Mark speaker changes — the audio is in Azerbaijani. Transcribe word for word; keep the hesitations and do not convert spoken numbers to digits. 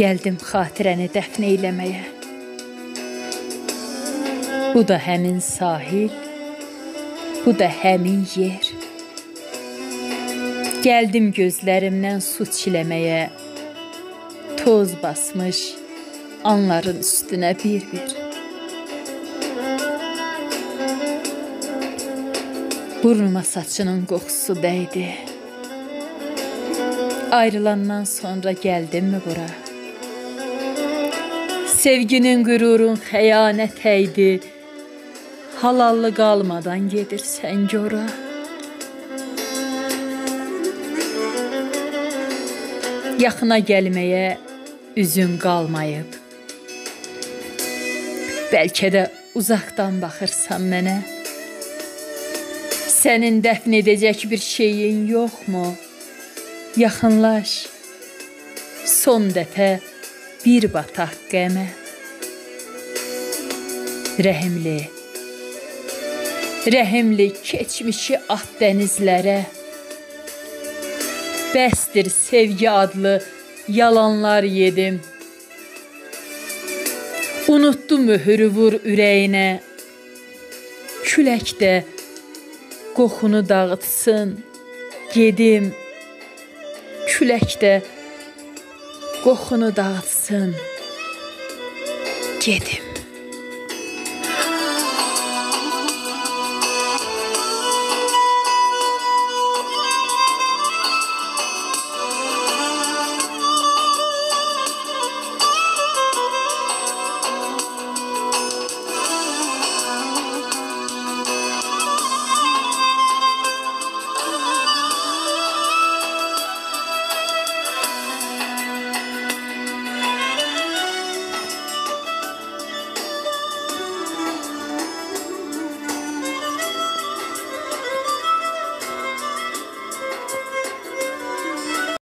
Speaker 1: Gəldim xatirəni dəfn eyləməyə. Bu da həmin sahil, bu da həmin yer. Gəldim gözlərimdən su çiləməyə, toz basmış anların üstünə bir-bir. Burnuma saçının qoxusu dəydi. Ayrılandan sonra gəldimmi bura? Sevginin qürurun xəyanət əydi. Halallı qalmadan gedirsən gora. Yaxına gəlməyə üzün qalmayıb. Bəlkə də uzaqdan baxırsan mənə. Sənin dəfn edəcək bir şeyin yoxmu? Yaxınlaş, son dəfə bir bataq qəmə. Rəhimli, rəhimli keçmişi at dənizlərə. Bəsdir sevgi adlı yalanlar yedim. Unutdu möhürü vur ürəyinə. Külək də qoxunu dağıtsın, gedim. Külək də qoxunu dağıtsın, gedim.